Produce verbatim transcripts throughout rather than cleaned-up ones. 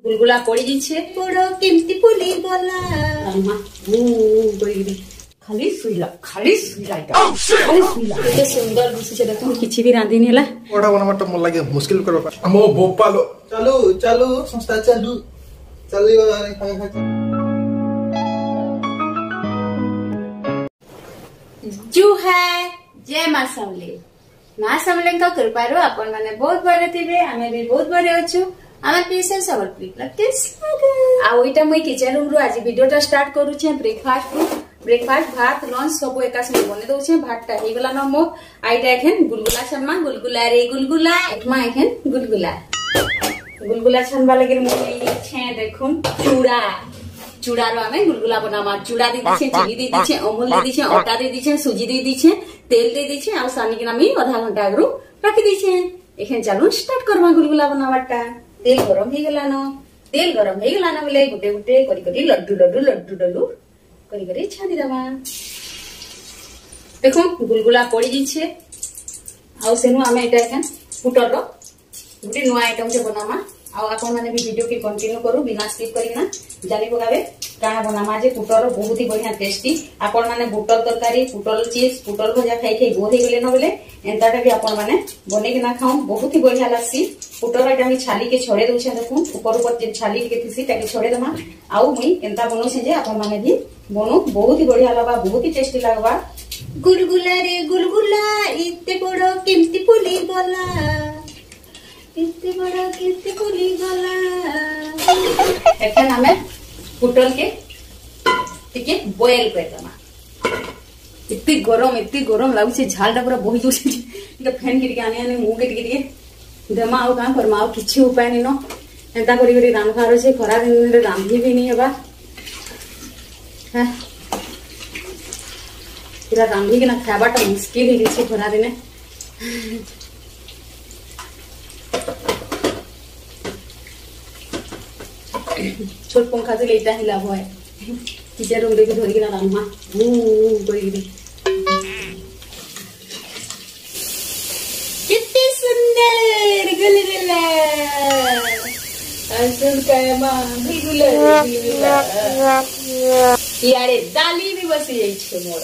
गुलगुला पड़ी जिछे पोड़ो केमती पुली गला अम्मा ओ गईरी खाली सुइला खाली सुइला खाली सुइला केते सुंदर दिसुचे देखो किछि भी रांधी नेला ओडा बना मत मन लागे मुश्किल करबा हमो भोपालो चलो चलो संस्था चलू चली वाले खा खा जो है जय मां समले मां समले का कृपारो अपन माने बहुत बड़े थिबे हमें भी बहुत बड़े अछु आमे पीसे सबल प्लीज आ ओइटा मई किचन रूम रो आज वीडियोटा स्टार्ट करू छे ब्रेकफास्ट रो ब्रेकफास्ट भात लंच सब एका संगे बने दउ छे भातटा हे गला न मो आइटा एखन गुलगुला छनमा गुलगुला रे गुलगुला एठमा एखन गुलगुला गुलगुला छनबा लगे मो छे देखुन चूड़ा चूड़ा रो आमे गुलगुला बनामा चूड़ा दे दिछे चीनी दे दिछे अमूल दे दिछे आटा दे दिछे सूजी दे दिछे तेल दे दिछे आ सानी के नामी आधा घंटा आगरु रखि दिछे एखन चालू स्टार्ट करबा गुलगुला बनावाटा तेल गरम हे गला न तेल गरम हे गला न बोले गुटे गुटे करी करी लड्डू लड्डू लड्डू लड्डू करी करी छानी दबा देखो गुलगुला पड़ी जिछे आ सेनु आमे एटा एखन पुटर रो गुटे नुआ आइटम से बनामा आ आपण माने भी वीडियो के कंटिन्यू करू बिना स्किप करिना जानि पगावे काना बनामा जे पुटर बहुत ही बढ़िया टेस्टी आपण माने बुटल तरकारी पुटल चिप्स पुटल भजा खाई खाई बोर हे गेले न बोले एंताटा भी आपण माने बने के ना खाऊ बहुत ही बढ़िया लागसी पुटर एटा मी छाली के छोड़े दउ छे देखु ऊपर ऊपर जे छाली के थिसी ताके छोड़े दमा आउ मुई केनता बनो छे जे आपण माने भी बनो बहुत ही बढ़िया लागबा बहुत ही टेस्टी लागबा गुलगुला रे गुलगुला इते बड़ो केमती पुली गला इते बड़ा किते पुली गला एखन हमें पुटल के टिके बॉयल कर दमा इतनी गरम इतनी गरम लागु छे झालटा पूरा बोहि जो छे टिके फैन के आने आने मुंह के टिके टिके दमा आउ का फरमा आउ किछि उपाय नै न एंता करी करी रांधखारो छे खरा दिन रे रांधी भी नहीं हेबा हां पूरा रांधी के ना खाबाटा मुश्किल ही छे खरा दिने छोट पंखा से लेटा ही लाभ है किचन रूम देखि धरि के रामा ओ गईरी कितनी सुंदर गुलगुला असन कायमा गुलगुला गुलगुला यारे दाली भी बसी जाई छे मोर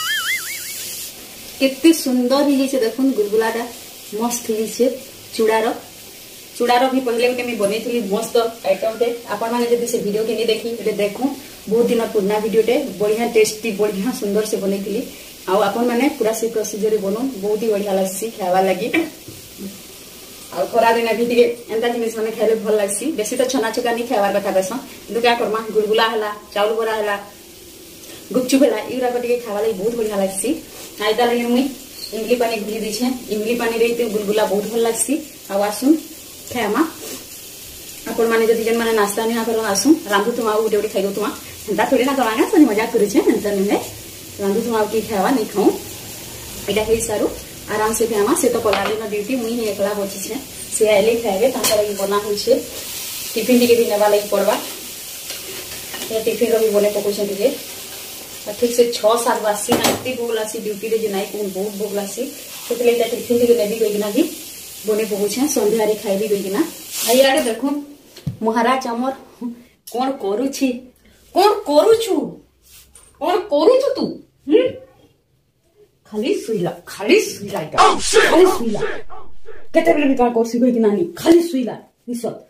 कितनी सुंदर ही छे देखुन गुलगुलाटा मस्त ही छे चूड़ार चूड़ार भी पहले गोटे मैं बनई मस्त आइटम टे आपण माने जदी से वीडियो के नहीं देखी एटे देखू बहुत दिन पुराना वीडियो टे बढ़िया टेस्टी बढ़िया सुंदर से बनई आ आपण माने पूरा से प्रोसीजर बनू बहुत ही बढ़िया लागसी खावा लगी आ खरा दिन भी टिके एंता जिनिस माने खाइले भल लागसी बेसी तो छना छुका नहीं खावार कथा बेस किंतु क्या करमा गुलगुला हला चाउल बरा हला गुपचुप हला इरा टिके खावा लगी बहुत बढ़िया लागसी आइता लगे मुई इमली पानी घुली दिछे इमली पानी रे गुलगुला बहुत भल लागसी आ आसुन फेमा आपण माने जदी जन माने नाश्ता नहीं करो आसु रांधु तुमा उडे उडे खाइगो तुमा एंता थोड़ी ना करवाना सनी मजाक करे छे एंता ने रांधु तुमा की खावा नहीं खाऊ एटा हे सारू आराम से फेमा से तो पलाले ना ड्यूटी मुई ही एकला बची छे से आइले खाइबे ताका लगी बना होई छे टिफिन टिके भी नेबा लगी पड़बा ये टिफिन रो भी बने पको छे टिके ठीक से छह सात बासी ना इतनी भूख लासी ड्यूटी रे जे नाई कोन बहुत भूख लासी सेतले ता टिफिन टिके नेबी गइना भी बने पहुंचे संध्या रे खाइबी गइना आइयाडे देखो महाराज हमर कोन करू छी कोन करू छु कोन करू छु तू हम खाली सुइला खाली सुइला खाली सुइला केते बेले का करसी गइना नानी खाली सुइला निसत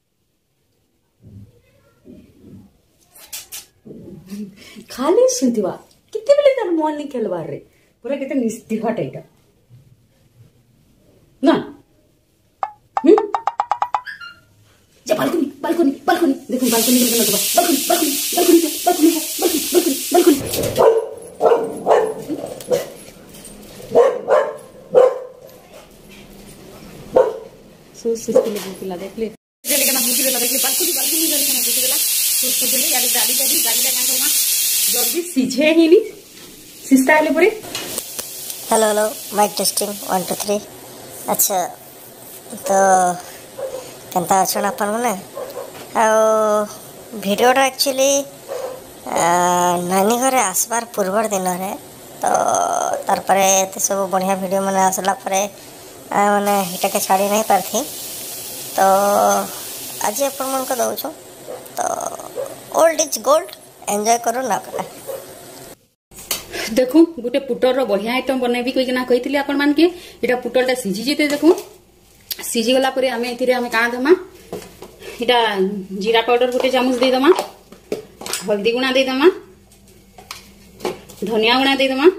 खाली सुइतिवा केते बेले तार मन नहीं खेलबार रे पूरा केते निस्तिहा टाइटा ना जा बालकनी बालकनी बालकनी देखो बालकनी में लगा balcony balcony balcony balcony balcony सो सो के लगे पिला देख ले जले का मुझे लगा देख ले बालकनी बालकनी जले का मुझे लगा सो सो जले गाड़ी गाड़ी गाड़ी गाड़ी का काम करना जल्दी सीझे ही नहीं सिस्ता आले पूरे hello hello mic testing one two three अच्छा तो केनता अछन अपन मने आ वीडियोटा एक्चुअली नानी घरे आसबार पूर्वर दिन रे तो तार परे ते सब बढ़िया वीडियो माने आसला परे माने हिटा के छाड़ी नहीं पारथी तो आज अपन मन को दौछु तो ओल्ड इज गोल्ड एंजॉय करो ना करा। देखो गोटे पुटर बढ़िया आइटम बनैबी कहिना कहितली आपण मान के एटा पुटलटा सिझी जेते देखो सिझी गला परे हमें एथिरे हमें का दमा एटा जीरा पाउडर गोटे चामच दे दमा हल्दी गुणा दे दमा धनिया गुणा दे दमा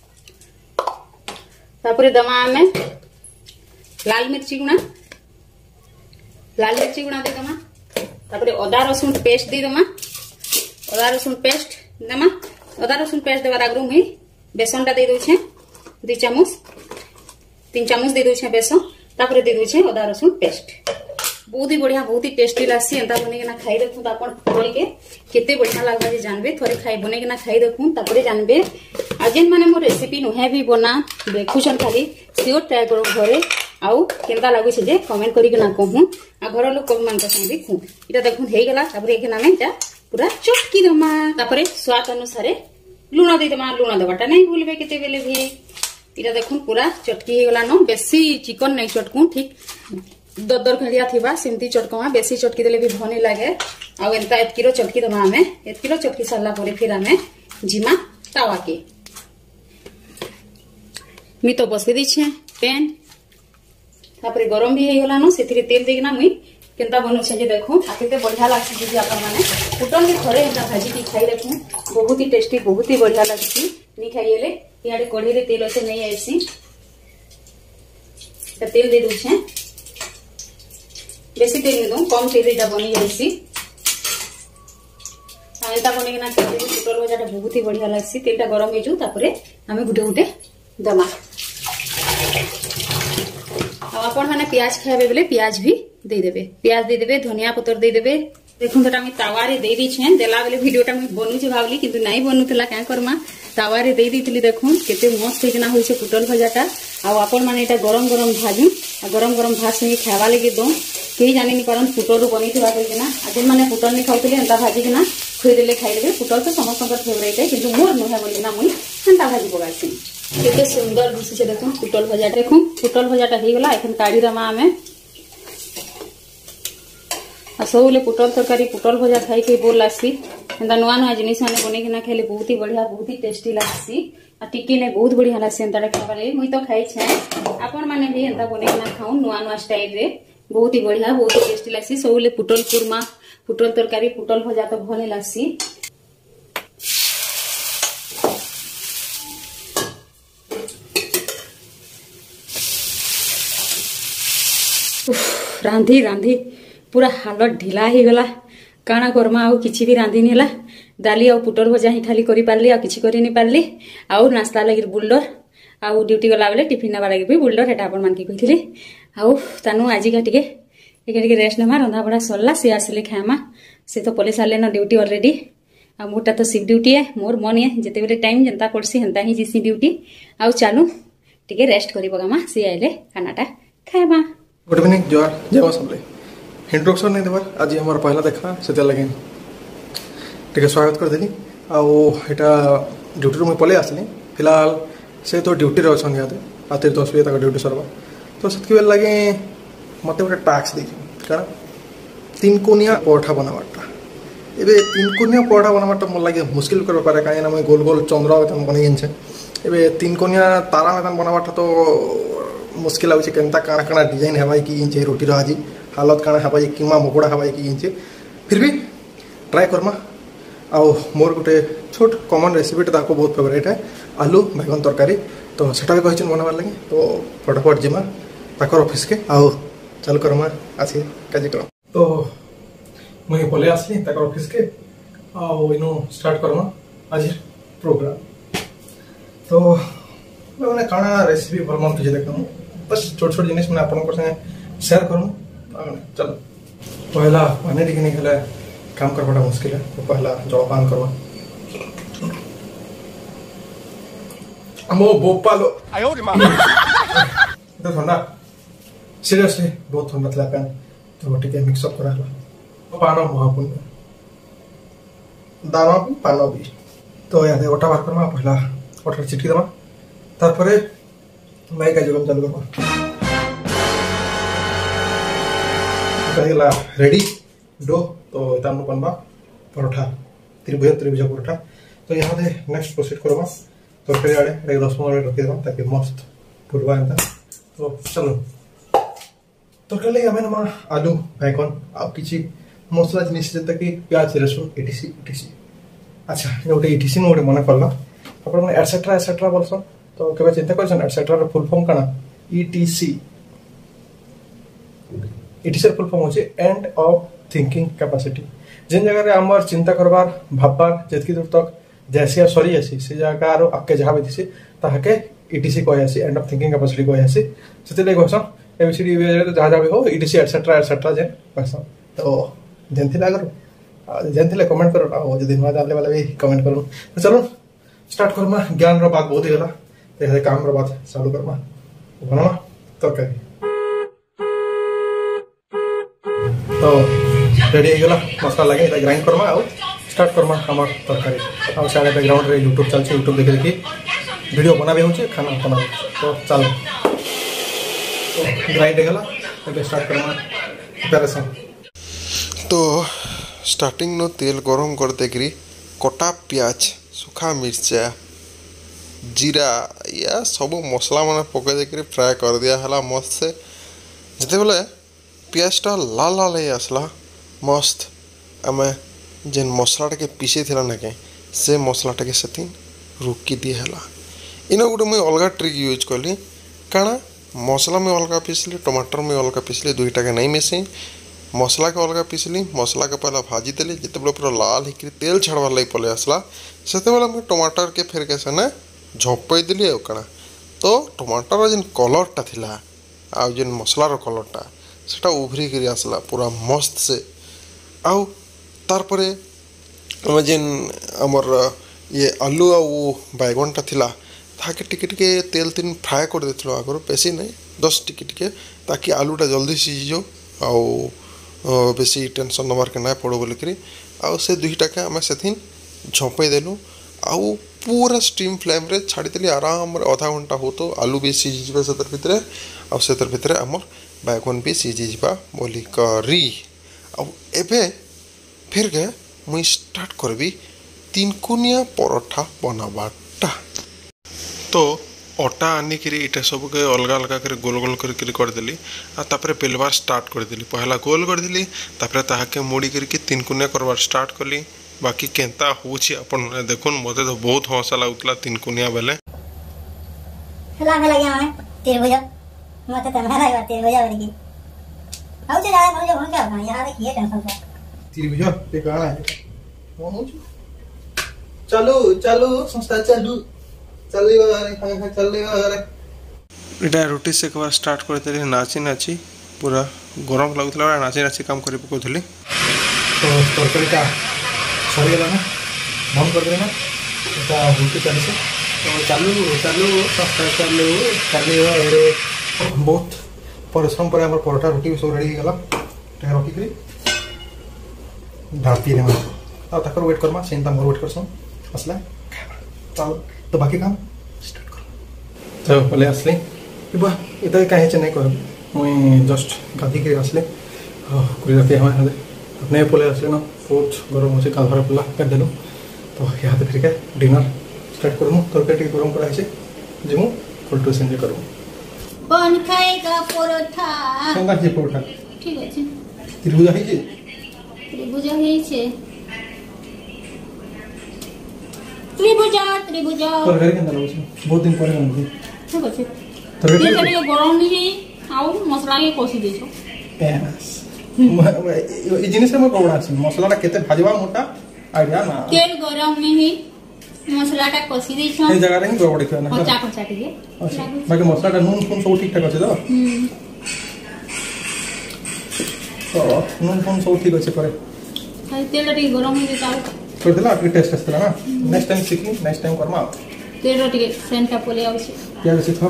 तापरे दमा हमें लाल मिर्ची गुणा लाल मिर्ची गुणा दे दमा तापरे अदा रसुन पेस्ट दे दमा अदा रसुन पेस्ट दमा अदा रसुन पेस्ट देवार आगु मुई बेसन टा दे दउछे दु चामच तीन चामच दे दउछे बेसन तापरे दे दउछे अदा रसुन पेस्ट बहुत ही बढ़िया बहुत ही टेस्टी लागसी एंता बने के ना खाई देखु त अपन पुटल के केते बढ़िया लागबा जे जानबे थोड़े खाई बने के ना खाई देखु तापरे जानबे आजेन माने मो रेसिपी नुहे भी बना देखुछन खाली सियो ट्राई करो घरे आउ केनता लागु छे जे कमेंट करी के ना कहू आ घर लोग मन के संग देखु इटा देखु हेई गेला तापरे एखना में जा पूरा चटकी दमा तापरे स्वाद अनुसार लूण दे दमा लूण देवाटा नहीं भूलबे केते बेले भी इटा देखु पूरा चटकी हे गेला न बेसी चिकन नहीं चटकू ठीक ददर खलिया थिबा सेमती चटकमा बेसी चटकी देले भी भनी लागे आ एंता एक किलो चटकी दमा हमें एक किलो चटकी सरला परे फिर हमें जिमा तावा के मी तो बसबे दी छे पैन तापरे गरम भी हे गेला न सेथिरे तेल देगिना मुई केनता बनु छे जे देखो आ केते बढ़िया लागछि जे आपन माने पुटल के घरे एंता भाजी की खाई देखू बहुत ही टेस्टी बहुत ही बढ़िया लागछि नी खाइले याडे कढ़ी रे तेल से नहीं आइसी त तेल दे दउ छे बेसी तेल दे दउ कम तेल एटा बनी जाइसी आ एंता बने के ना पुटल भजाटा बहुत ही बढ़िया लागछि तेलटा गरम हे जउ तापरे हमें गुटे गुटे दमा आपण माने प्याज खाबे बेले प्याज भी दे देबे प्याज दे देबे धनिया पत्तर दे देबे देखुन तटा मी तावा रे दे दी छे देला बेले वीडियोटा मी बनू छे भावली किंतु नाही बनुतला का करमा तावा रे दे दीतली देखुन केते मस्त हेजना होई छे पुटल भजाटा आ आपण माने एटा गरम गरम भाजू आ गरम गरम भात संगे खावा लगे दो केही जानि नि परन पुटल बनी थिबा कहिना आजे माने पुटल नि खाउतले एंता भाजी किना खुई देले खाइ देबे पुटल तो समस्त फेवरेट है किंतु मोर नहा बोलिना मुई एंता भाजी पगासी केते सुंदर दिसि छे देखुन पुटल भजा देखुन पुटल भजाटा हे गेला एखन काढी दमा हमें आ सबले पुटल तरकारी पुटल भजा खाई के बोल लासी एंता नुआ नुआ जिनिस माने बने के ना खाइले बहुत ही बढ़िया बहुत ही टेस्टी लागसी आ टिकी ने बहुत बढ़िया लागसी एंता खाबाले मुई तो खाई छे आपन माने भी एंता बने के ना खाऊ नुआ नुआ स्टाइल रे बहुत ही बढ़िया बहुत ही टेस्टी लागसी सबले पुटल कुरमा पुटल तरकारी पुटल भजा तो भले लागसी रांधी रांधी पूरा हालत ढिला ही गला काना करमा आउ किछि भी रांधी नेला दाली आ पुटल भजा ही खाली करी पारली आ किछि करी नि पारली आउ नाश्ता लागि बुल्डर आउ ड्यूटी गला बेले टिफिन नबा लागि भी बुल्डर हेटा अपन मान के कहिथिली आउ तानु आजि का टिके एके टिके रेस्ट नेमा रंधा बड़ा सरला से आसले खामा से तो पले साले न ड्यूटी ऑलरेडी आ मोटा तो शिफ्ट ड्यूटी है मोर मन है जते बेले टाइम जनता करसी हंता ही जिसी ड्यूटी आउ चालू टिके रेस्ट करी बगामा से आइले खानाटा खायबा गुड इवनिंग जोर जय सबले इंट्रोडक्शन नहीं देवार आज हमारा पहला देखा से लगे टे स्वागत कर देली आटा ड्यूटी मुझे पलि आसली फिलहाल से तो ड्यूटी अच्छा निहत रात दस बजे तक ड्यूटी सरवा तो से लगे मत गोटे टास्क दे क्या तीन कोनिया पराठा बनावाटा एबे तीन कोनिया पराठा बनावाटा मोर लगे मुश्किल कर पारे कहीं मुझे गोल गोल चंद्र मैदान बन एबे तीन कोनिया तारा मैदान बनावाटा तो मुश्किल आउे केनता काଣା काଣା डिजाइन हवाई कि इंचे रोटी आज हालत काଣା हवाई किमा मकोड़ा हवाई कि इंचे फिर भी ट्राई करमा आउ मोर गोटे छोट कॉमन रेसिपी ताको बहुत फेवरेट है आलू बैगन तरकारी तो सेटा भी कहिछन बनाबार लगे तो फटाफट जिमा ताकर ऑफिस के आउ चल करमा आसी कार्यक्रम तो मुझे पले आसली ताकर ऑफिस के आउ इनो स्टार्ट करमा आज प्रोग्राम तो मैंने काଣା रेसिपी भल मन तुझे देखा बस छोट छोट जिनिस मैंने आपन संगे शेयर करूँ चलो पहला पानी टिके नहीं खेला काम करवाटा मुश्किल है तो पहला जलपान करवा अमो बोपालो तो ठंडा सीरियसली बहुत ठंडा था पैन तो टिके मिक्स अप करा पानो महापुण्य दाना भी पानो भी तो याद ओटा बार करमा पहला ओटा चिटकी दमा तारपरे मैं कार्यक्रम चालू करवा कहेला रेडी डो तो इतना बनवा परोठा त्रिभुज त्रिभुज परोठा। तो यहाँ से नेक्स्ट प्रोसीड करवा तरकारी आड़े एक दस पंद्रह मिनट रखी देवा ताकि मस्त फुटवा एंता। तो चलो तरकारी लगे आम ना आलू बैगन आ किसी मसला जिनिस जैसे कि प्याज रसुन इटिसी इटिसी। अच्छा गोटे इटिसी गोटे मन पड़ा आप एटसेट्रा एटसेट्रा बोलसन तो केवल चिंता कर एटसेट्रा फुल फॉर्म कना इटिसी इटिसी फुल फॉर्म होची एंड ऑफ थिंकिंग कैपेसिटी। जिन जगह रे हमर चिंता करबार भाबबार जतकी दूर तक जैसे सरी आसी से जगह रो आके जहां बेसी ताके इटिसी कहि आसी एंड ऑफ थिंकिंग कैपेसिटी कहि आसी सेते ले कहसन एबीसीडी तो जहां जहां हो इटिसी एटसेट्रा एटसेट्रा जे कहसन। तो जनथिला करो जनथिले कमेंट करो आ जदी नवा जानले वाला भी कमेंट करो। तो चलो स्टार्ट करमा ज्ञान रो बात बहुत हेला ते काम रो बात चालू करमा बनवा तरकारी। तो रेडी हो गला मसला लगे ग्राइंड करमा आ स्टार्ट करमा हमर तरकारी। आ सारे बैकग्राउंड रे यूट्यूब चल छी यूट्यूब देख देखि वीडियो बनाबे होचे खाना बनाबे। तो चलो तो ग्राइंड हो गला ଏବେ स्टार्ट करमा प्रिपरेशन। तो स्टार्टिंग नो तेल गरम कर देकरी कटा प्याज सुखा मिर्चा जीरा या सब मसला माने पके देकरी फ्राई कर दिया हला मस्त से। जते बेले प्याजटा लाल लाल है आसला मस्त आम जेन मसलाटा के पीछे थिला ना के से मसलाटा के सेथिन रुकी दिए हला। इना गोटे मुई अलगा ट्रिक यूज कली काना मसला में अलगा पीसली टमाटर में अलगा पीसली दुईटा के नहीं मिसई मसला के अलगा पीसली मसला के पहला भाजी देली जिते बेले पूरा लाल हिकरी तेल छाड़वार लगी पले आसला सेते बेले मुई टमाटर के फेर के सने झपई देली आ काना। तो टमाटर जेन कलरटा थिला आ जेन मसलार कलरटा सेटा उभरी कर आसला पूरा मस्त से। आउ तार परे आम जेन आमर ये आलू आ बैगनटा थिला ताके टिके टिके तेल तीन फ्राए कर देथिलो आगर बेसी नहीं दस टिके टिके ताकि आलूटा जल्दी सीझी जाओ आउ बेसी टेंशन नबार के ना पड़ो बोलिकी आउ से दुईटा के आम से झपई देलु आउ पूरा स्टीम फ्लेम रे छाड़ी देली आराम आधा घंटा हो तो आलू भी सीझी जाए से भितर आउ से भितर आमर बैगन भी सीझी जा बोली करी। अब एबे फिर के मुई स्टार्ट करबी तीनकुनिया परोठा बनाबाटा। तो अटा आनिक इटा सब के अलग अलग कर गोल गोल कर करदेली आ तापरे बेलबार स्टार्ट करदेली पहला गोल करदेली तापरे ताहाके मोड़ी करके तीनकुनिया करबार स्टार्ट कली। बाकी केंता होछि अपन देखुन मते तो बहुत हंसा लागुतला तीनकुनिया बेले हला हला गया मैं त्रिभुज मते त हला गया त्रिभुज वाली आउ जे जाए भले भन क्या यहां देखिए टेंशन का त्रिभुज पे गाना है कौन हो चलो चलो संस्था चलो चलियो अरे खा खा चलियो अरे इटा रोटी से कबार स्टार्ट करते रही नाची नाची पूरा गरम लगुतला नाची नाची काम करी पकोथली। तो तरकारी का सही गला ना बंद कर देना एटा रोटी चली से तो चालू चालू संस्था चालू चलियो अरे बहुत परिश्रम पर हमर परोठा रोटी सब रेडी गला टे रखी करी ढाती रे आ तकर वेट करमा सेंता मोर वेट करसम असला चल तो बाकी काम स्टार्ट कर। तो बोले असले बा इता काहे छ नहीं कर मुई जस्ट गादी के असले कुरी रखे हम अपने बोले असले ना बहुत गरम होছে काल भर पुला कर देलो। तो यहाँ पे फिर के डिनर स्टार्ट करूँ तरकारी गरम करा है जिमु फुल टू सेंड करूँ कौन खाएगा परोठा संगा जे परोठा ठीक है त्रिभुज है जे त्रिभुज है छे त्रिभुज त्रिभुज तरकारी केंदा लगछ बहुत दिन परे बनबी ठीक अछि तरकारी ये गरम नहीं आउ मसला के कोसी देछो एस ई जिनिस में कोबड़ा अछि मसलाटा केते भाजवा मोटा आइडिया ना तेल गरम नहीं मसलाटा कोसी देछो ए जगह रे कोबड़ी खाना कच्चा कच्चा टिके बाकी मसलाटा नून फून सब ठीक ठाक अछि तो हम तो नून फून सब ठीक अछि परे खाली तेल टिके गरम हो जाता कर देला कि टेस्ट असला ना नेक्स्ट टाइम सीखी नेक्स्ट टाइम करमा तेल टिके सेंटा पोले आउछि क्या सीखो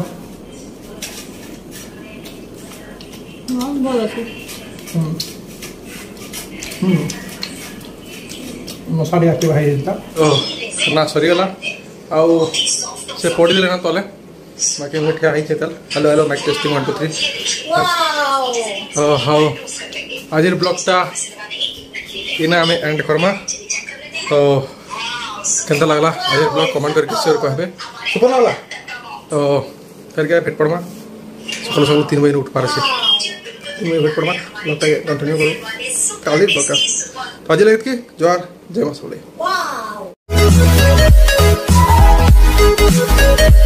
हां बोल अछि हम हम मसाले आके भाई देता ओ ना सरी गला आउ से पड़ी लेना तले बाकी मुठिया आई चेतल hello hello mic testing one two three wow ओ हाउ आज ब्लॉगटा इना आम एंड करमा तो केनता लगला आज ब्लॉग कमेंट करके शेयर कहबे सुपर लगला तो फिर क्या भेट पड़मा सकाल सकाल तीन बजे उठ पारे से तीन बजे भेट पड़मा ब्लॉगटा कंटिन्यू करो काली ब्लॉगटा तो आज लगे कि जोहार जय मां सबले।